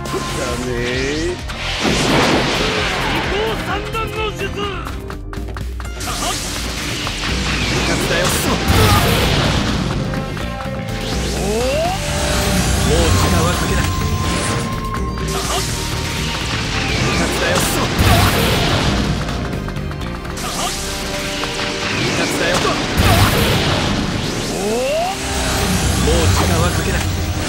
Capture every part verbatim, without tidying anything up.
ねえ。移行三段の術。部活だよ。おお、もう時間はかけない。部活だよ。部活だよ。おお、もう時間はかけない。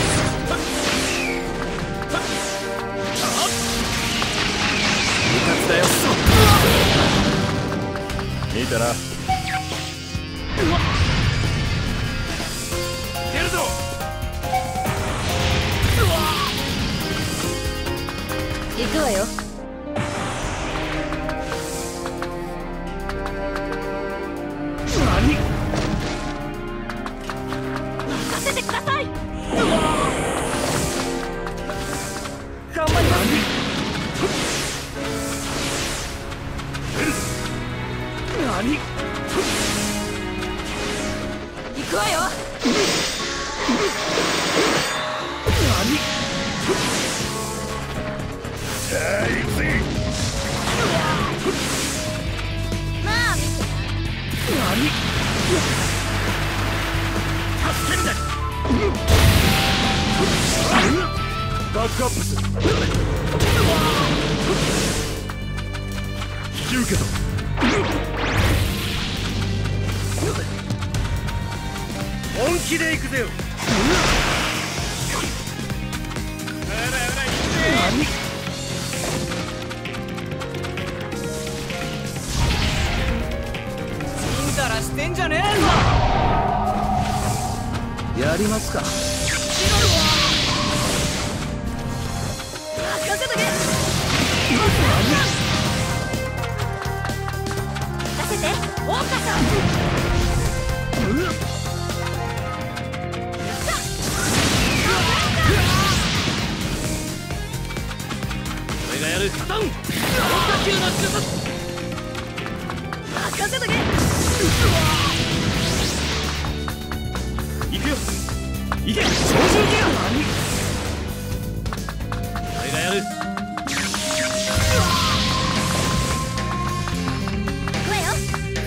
部活だよ。見たな。出るぞ。 行くわよ。 何？ 任せてください。 頑張ります。何？ 行くわよ。 何？さあ行くぜ。 まあ見て。 何？助けんだ。バックアップする。引き受けた。本気で行くぜよ。何？ ちんたらしてんじゃねえぞ。 やりますか。 任せとけ。任せて、オーカさん。 俺がやる。カタン。強化級の術。 任せとけ。 行くよ。行け。超重ギア。俺がやる。 行くわよ。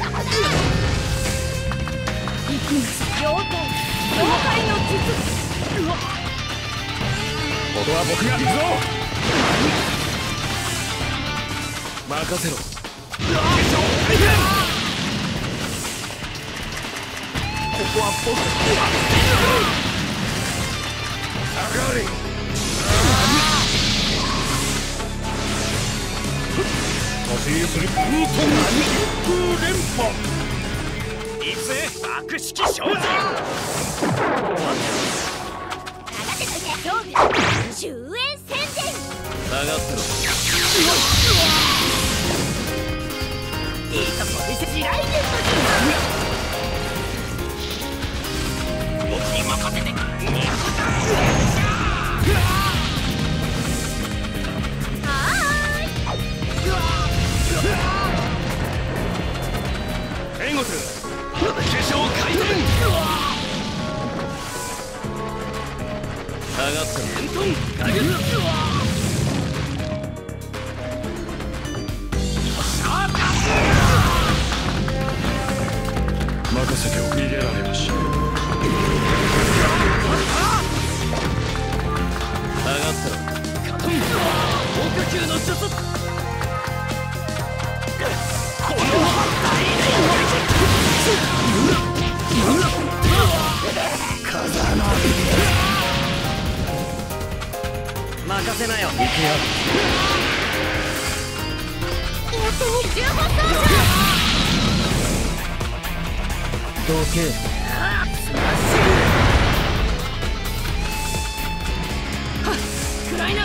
行きます。妖怪、妖怪の術。 ここは僕が行くぞ。任せろ。ここは僕下がれ。達成する。空飛空連覇。行くぜ。爆式精進。 任せといて。勝負終焉宣言。 下がってろ。 いいとこ見せ地雷原の僕に任せて。援護する。急所を回転。下がって連トンガゲッ。任せておく。逃げられまし。下がったらカトン。豪華級の術。この風の任せなよ。行くよ。 やってみる。じゅうはちそうじどけ。 ゃん。スマッシュ。はっ、暗いな。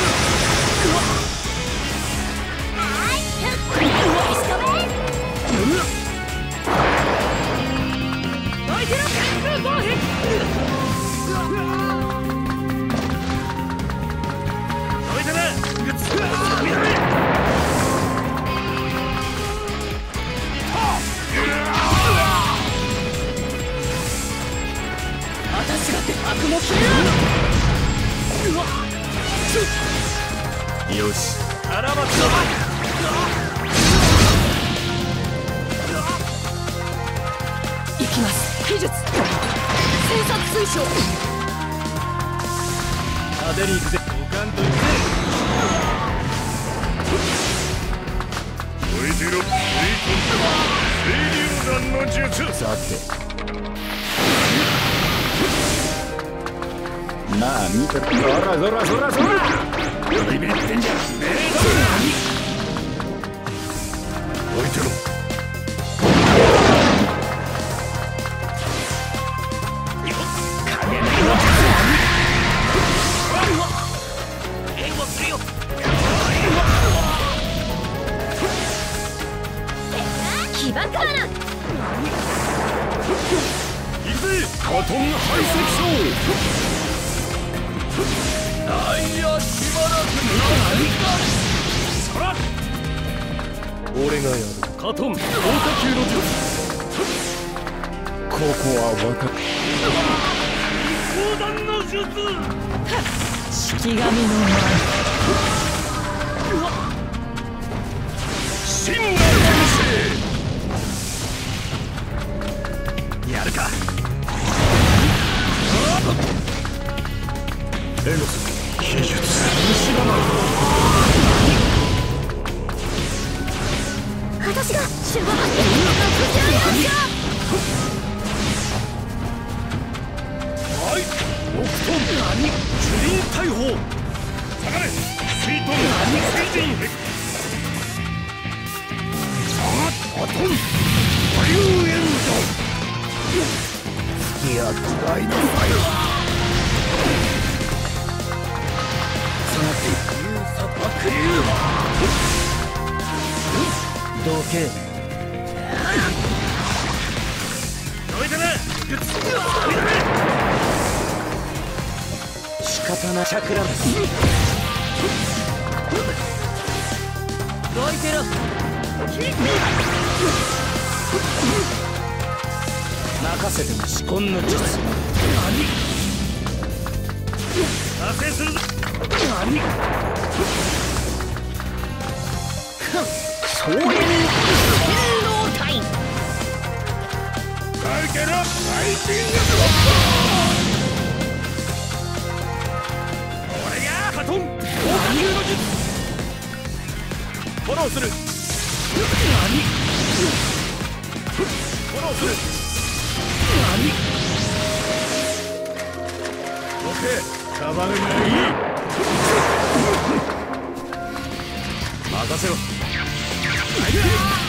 はい、仕留め。相手の旋風攻撃。 止めてな。見られ。私だって悪魔級。うわっ。 よしあらばついきます。技術戦殺推奨派手に行くぜ。おかんといくぜ。 燃えてろ。水流弾の術。 さてなあ見てそらそらそらそらビビってんじゃねえぞ。置いてろ。 起爆花。 行くぜ。バトン排斥症。 あいやしばらくそら俺がやる。カトン強化球の術。 ここは砲弾の術。 式神の真の天使。やるか。エゴス技術。 私が守護発展のはい木遁樹林大砲。下がれ水遁水神壁。さあバトンバリューエンド。 いや使いなさい。 さて流砂爆流。 どけどいてね。 仕方なチャクラです。 どいてろ。 任せても仕込んの術。 達成するぞ。 そういうタイム。 カルケラライティングドロップ。俺がカトン強化球の術。フォローする。フォローする。オッケー。カバンがいい。任せろ。